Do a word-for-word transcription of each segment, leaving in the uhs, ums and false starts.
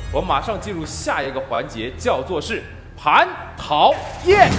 我马上进入下一个环节，叫做是蟠桃宴。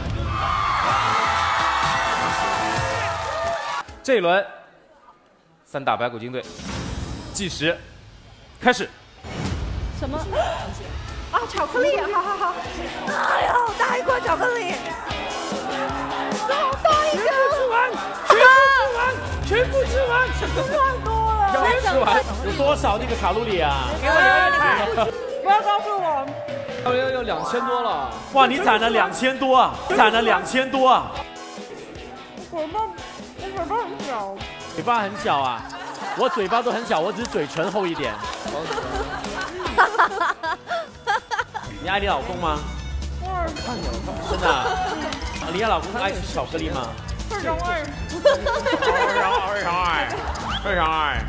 这一轮，三大白骨精队，计时开始。 什么？啊，巧克力！好好好。哎呦，大一块巧克力！好大一个！吃完，全部吃完，全部吃完，太多了。 全吃完，有多少那个卡路里啊？ 给我摇摇看。不要告诉我。 要要要两千多了！哇，你攒了两千多啊！攒了两千多啊！ 嘴巴，我嘴巴很小。 嘴巴很小啊！我嘴巴都很小，我只是嘴唇厚一点。你爱你老公吗？真的、啊？你爱老公爱吃巧克力吗？ 非常爱。 非常爱，非常爱，非常爱。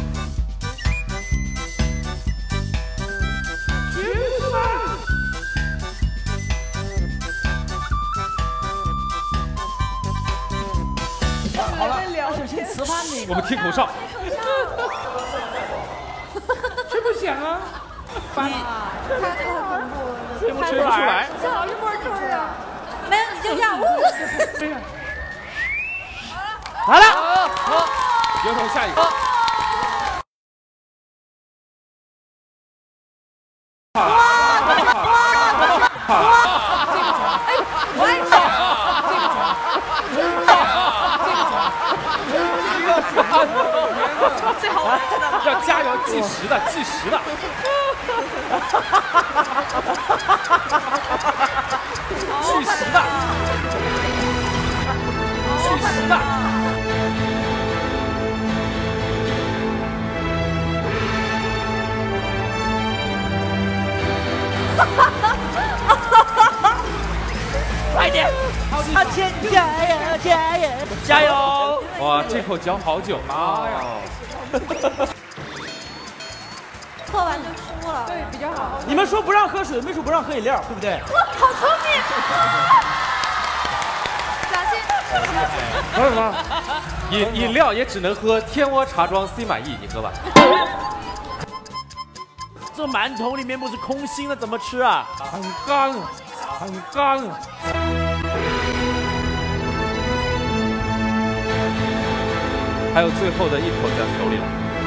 好了，我们听口哨。 吹不响啊！ 你太太恐怖了， 吹不吹不出来？ 小一波吹啊！ 没有你就这样，呜！ 好了， 好，有请下一个。 哇哇哇！哎，我爱吃。 最好玩的， 要加油，计时的，计时的。计时的，计时的。 快点！阿谦，加油，加油，加油！ 哇，这口嚼好久啊！哎呀， 喝完就输了， 对，比较好。 你们说不让喝水，没说不让喝饮料，对不对？ 哇，好聪明！小心！ 不是什么？饮饮料也只能喝天窝茶庄 C 满意，你喝吧。 这馒头里面不是空心的，怎么吃啊？ 很干，很干。还有最后的一口在手里了。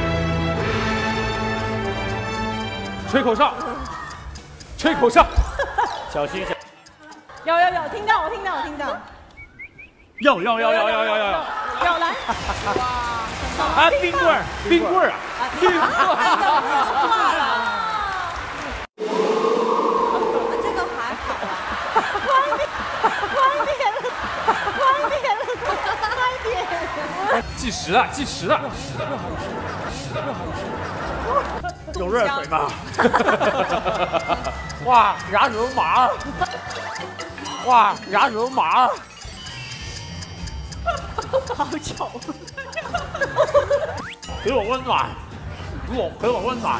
吹口哨，吹口哨， 小心！ 有有有，听到我听到我听到。 有有有有有有有有。 有来。哇！ 啊，冰棍儿，冰棍儿啊！冰棍儿。这个还好啊。 快点，快点了，快点了，快点！ 计时了，计时了。 有热水吗？哇，牙齿都麻了！哇，牙齿都麻了！ 好丑！ 给我温暖，给我给我温暖。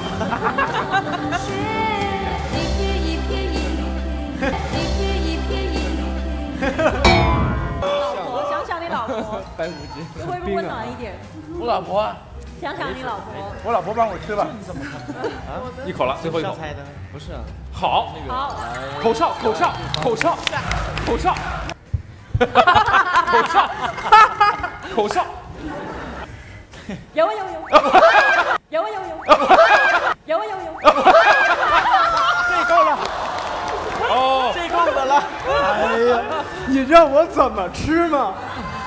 一片一片一，一片一片一。 老婆，想想你老婆， 白骨精会不会温暖一点？ 我老婆啊。 想想你老婆， 我老婆帮我吃吧。 你怎么看？啊，一口了，最后一口。 猜的不是啊。 好， 好， 口哨，口哨，口哨，口哨，口哨，口哨。 有有有，有有有，有有有。 这够了。 哦， 这够的了。 哎呀，你让我怎么吃嘛？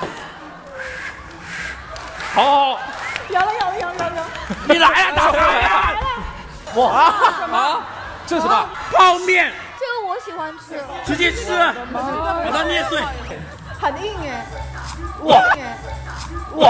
好好。 有了有了有了有了！ 你来呀，大海呀！ 我啊，这是什么？ 泡面。 这个我喜欢吃。 直接吃，把它捏碎。 很硬哎。 哇哇！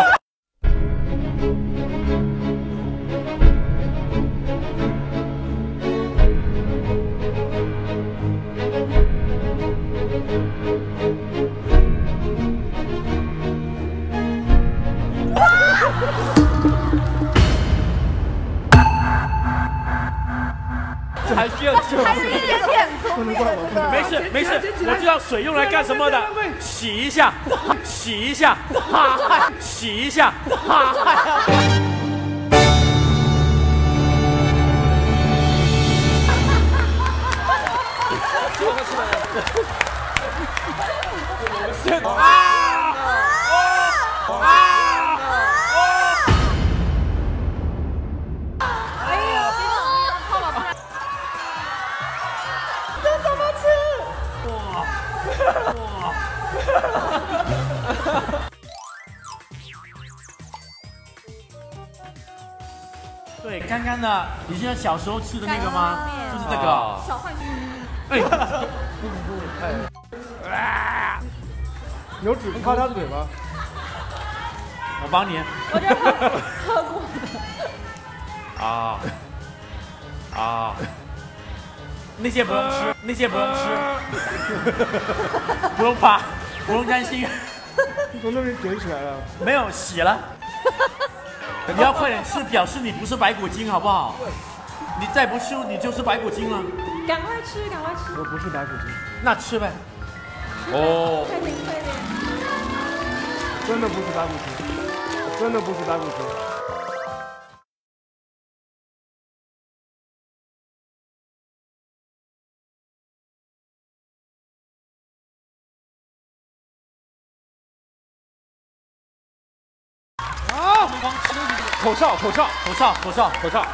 还需要救？ 还有一点点聪明。 没事没事，我知道水用来干什么的，洗一下，洗一下，哈，洗一下，哈。 干的，你现在小时候吃的那个吗？就是这个。 小浣熊。 哎， 有纸擦他嘴吗？ 我帮你。 我这喝喝过啊啊！ 那些不用吃，那些不用吃，不用怕，不用担心。 你从那边卷起来了？ 没有，洗了。你要快点吃，表示你不是白骨精，好不好？你再不吃，你就是白骨精了。 赶快吃，赶快吃。 我不是白骨精。 那吃呗。 哦。 快点，快点。 真的不是白骨精，真的不是白骨精。 啊！口哨，口哨， 口哨，口哨， 口哨。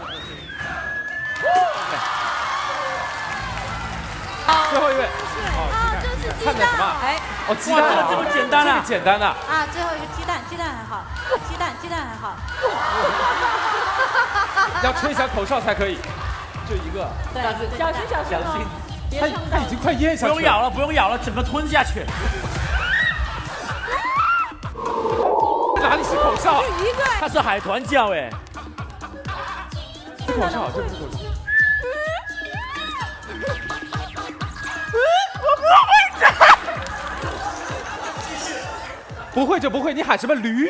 最后一位。 啊，这是鸡看的什么？ 蛋。 哎， 哦，鸡蛋这么简单啊？ 这个简单的。 啊，最后一个鸡蛋，鸡蛋还好，鸡蛋，鸡蛋还好。 要吹响口哨才可以。就一个。 对， 小心小心哦，别他上当。 他已经快咽下去了。 不用咬了，不用咬了，整个吞下去。 哪里是口哨？ 就一个。 它是海豚叫哎。 是口哨，这不是口哨。不会就不会，你喊什么驴？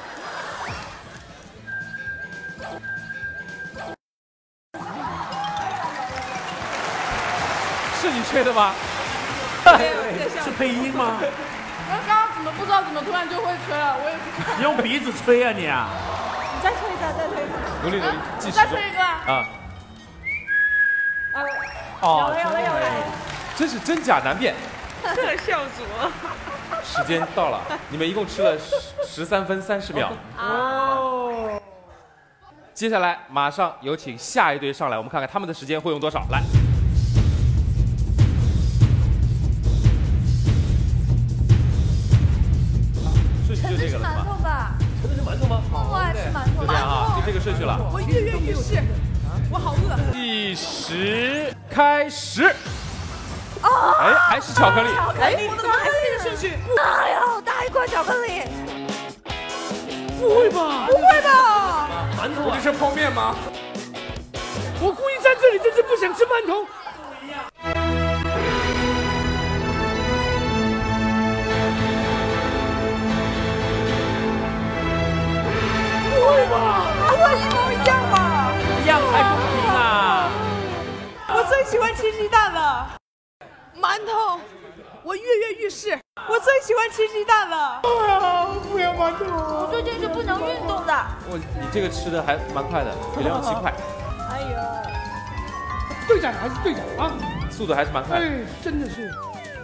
是你吹的吗？ 是配音吗？ 我刚刚怎么不知道怎么突然就会吹了？我也不知道。 你用鼻子吹啊你啊！ 你再吹一下，再吹一下。 努力努力，计时。 再吹一个。 啊。 啊， 哦， 有了有了有了。 真是真假难辨。 特效组。 时间到了，你们一共吃了十十三分三十秒。 哦。 接下来马上有请下一队上来，我们看看他们的时间会用多少。来。顺序就这个了，是吧？ 吧？ 真的是馒头吗？ 我爱吃馒头。 就这样啊，就这个顺序了。 我跃跃欲试，我好饿。 计时开始。哎，还是巧克力。 哎，我怎么还是这个顺序？ 哎呦，大一块巧克力！ 不会吧？ 不会吧？ 馒头啊！ 不是泡面吗？ 我故意在这里，就是不想吃馒头。不会吧？ 不会一模一样吧？ 一样才公平啊！ 我最喜欢吃鸡蛋了。馒头，我跃跃欲试。我最喜欢吃鸡蛋了。 啊，不要馒头！ 我最近是不能运动的。 我你这个吃的还蛮快的，比梁咏琪快， 哎呀， 队长还是队长啊！ 速度还是蛮快的。 哎，真的是。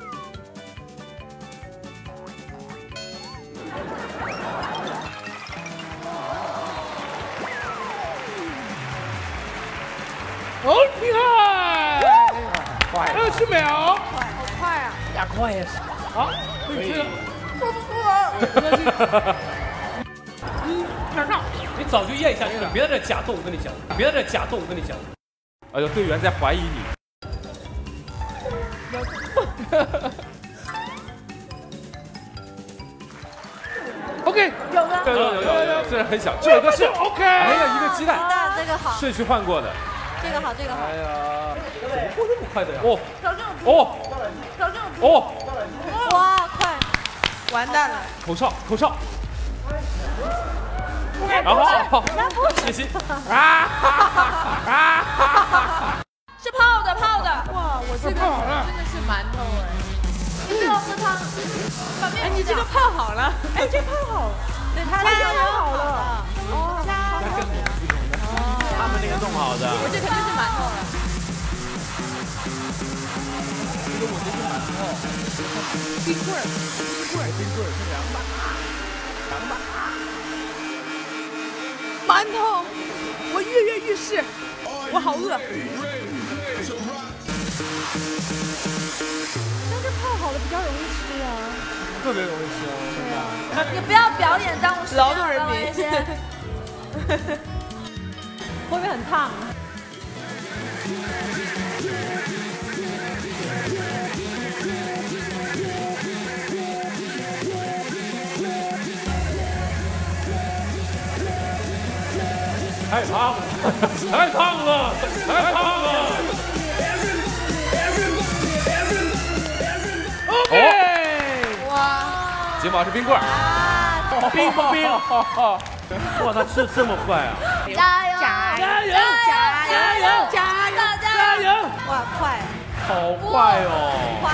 哦，厉害！快，二十秒。 好快啊！ 加快呀！ 好，可以吃了。 不不不。 嗯，马上。 你早就咽下去了，别在这假动，我跟你讲，别在这假动，我跟你讲。 哎呦，队员在怀疑你。 OK， 有了。 有有有有有，虽然很小，这个是 OK。 哎呀，一个鸡蛋， 蛋这个好， 顺序换过的。 这个好，这个好。 哎呀， 怎么过这么快的呀？ 哦调整有哦调整有哦， 哇，快！ 完蛋了。 口哨口哨。然后好，谢谢。啊哈哈哈哈！ 是泡的泡的。哇，我这个泡好了。 真的是馒头哎。你这个是汤。哎，你这个泡好了。哎，这泡好了。 对，它加这油个好了。哦，加油。 他们那个弄好的。 我这肯定是馒头了。冰棍儿，冰棍儿，冰棍儿是凉吧？凉吧。馒头，我跃跃欲试，我好饿。 但是泡好的比较容易吃啊。 特别容易吃啊！ 你不要表演当劳动人民。 会不会很烫？ 太烫了，太烫了，太烫了。OK， 哇，睫毛是冰棍儿， 冰不冰？哇，他吃的这么快啊！ 加油！ 加油！ 加油！ 加油！加油！ 加油！ 哇，快！ 好快哦！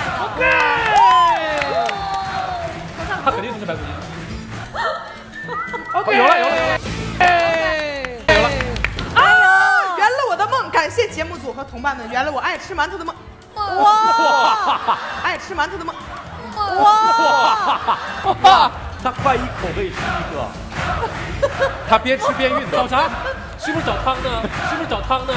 快！ OK， 他肯定不是白骨精。OK， 有了有了有了， 哎，有了。 啊！圆了我的梦，感谢节目组和同伴们，圆了我爱吃馒头的梦。哇！爱吃馒头的梦。哇！ 哇！他快一口可以吃一个。 他边吃边运动。 找啥？是不是找汤呢？是不是找汤呢？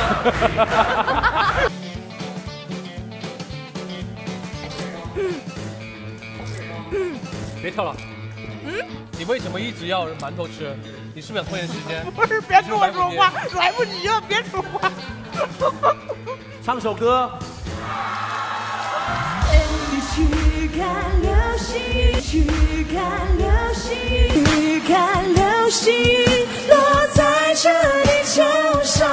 别跳了。嗯？你为什么一直要馒头吃？你是不是想拖延时间？ 不是，别跟我说话，来不及了，别说话。 唱首歌。 去看流星雨，去看流星雨，去看流星雨落在这地球上，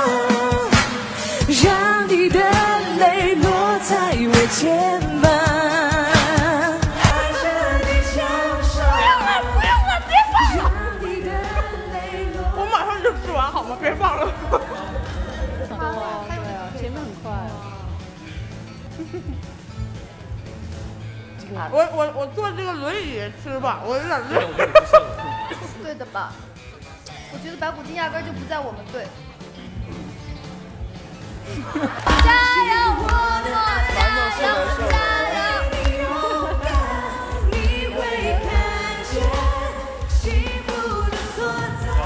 让你的泪落在我肩膀。在这地球上，不用了，不用了，别放了。让你的泪落。 我马上就吃完，好吗？别放了。 哇，对啊， 前面很快。我我我坐这个轮椅吃吧，我有点累。 对的吧？我觉得白骨精压根就不在我们队。加油，默默加油，加油！你会看见幸福的所在。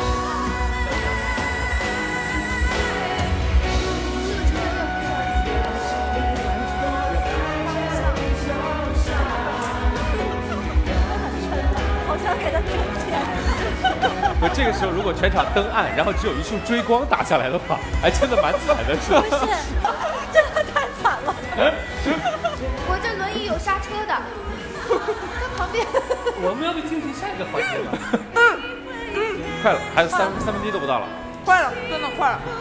好想给他挣钱。 那这个时候如果全场灯暗，然后只有一束追光打下来的话，还真的蛮惨的，是吧？ 不是，真的太惨了。 我这轮椅有刹车的，在旁边。 我们要不进行下一个环节吧？ 快了，还有三三分之一都不到了， 快了，真的快了。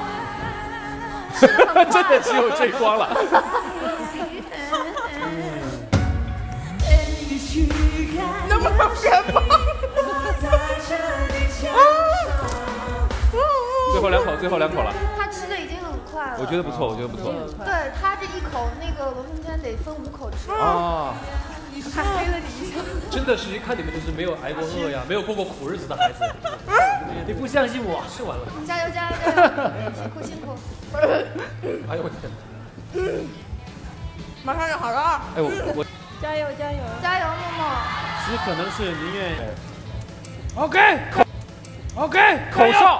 真的只有追光了。 能不能别放？ 最后两口，最后两口了。 他吃的已经很快了。 我觉得不错，我觉得不错。 对他这一口，那个罗春天得分五口吃。 啊， 还黑了你一下。 真的是一看你们就是没有挨过饿呀，没有过过苦日子的孩子。你不相信我？吃完了。 加油加油加油！辛苦辛苦。 哎呦我天！ 马上就好了啊！ 哎我我加油加油！ 加油，默默。 其实可能是宁愿 OK， 口 OK， 口哨。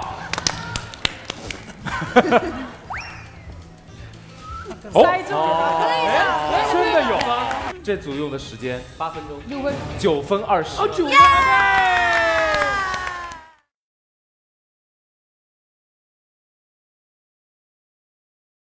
哦， 塞住了，可以的。 真的有。这组用的时间八分钟， 九分二十。 哦九分。